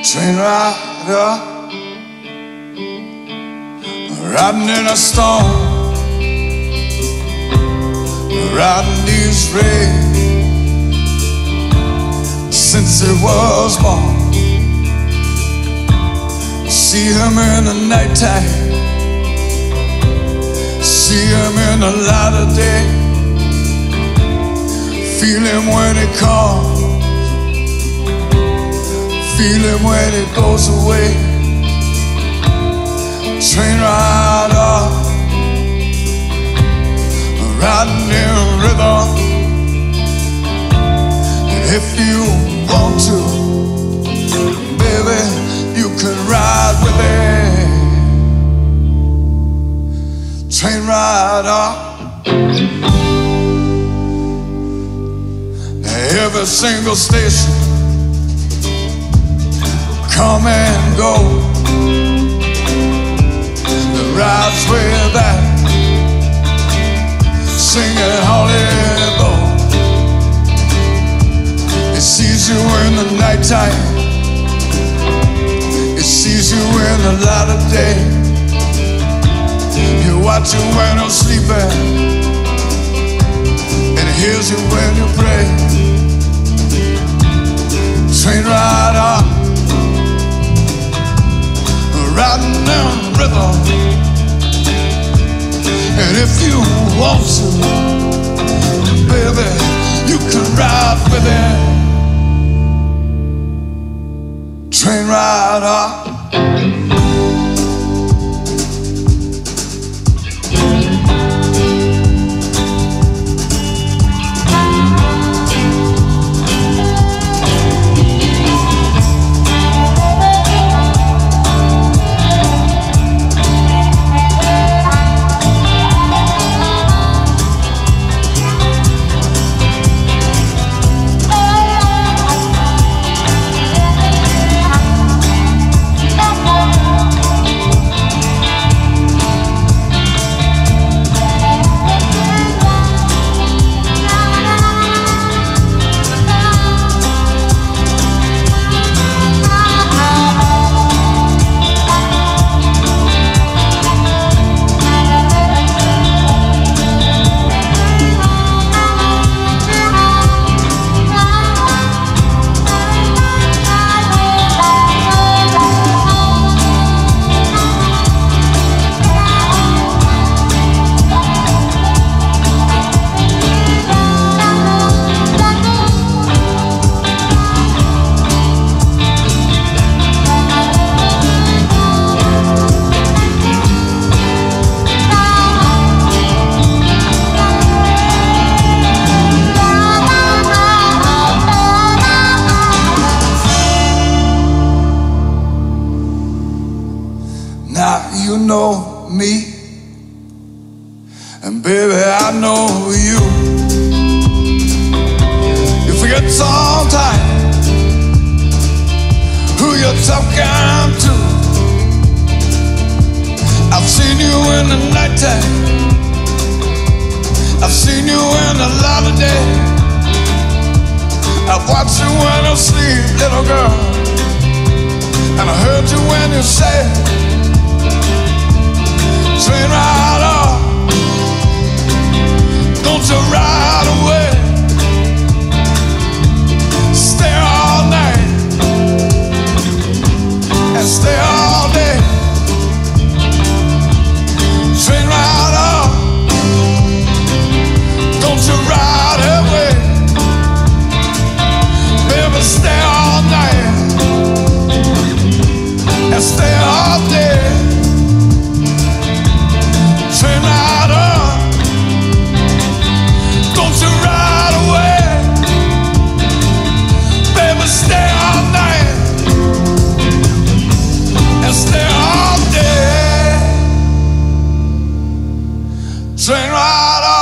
Train rider, riding in a storm, riding these rails since he was born. See him in the nighttime, see him in the light of day, feel him when he comes, feel him when he goes away. Train rider, riding in rhythm. And if you want to, baby, you can ride with it. Train rider, every single station, come and go. The rides with that, singing Hollywood. It sees you in the nighttime, it sees you in the light of day. You watch you when you're sleeping, and it hears you when you pray. Train rider, riding down rhythm. And if you want to, baby, you can ride with it. Train rider. Now you know me, and baby I know you. You forget sometimes who you're talking to. I've seen you in the nighttime, I've seen you in the light of day. I've watched you when you sleep, little girl, and I heard you when you say, train rider, don't you ride away. Stay all night and stay all day. Train rider, don't you ride away. Baby, stay all night and stay all day. Train rider, don't you ride away. Baby, stay all night and stay all day. Train rider.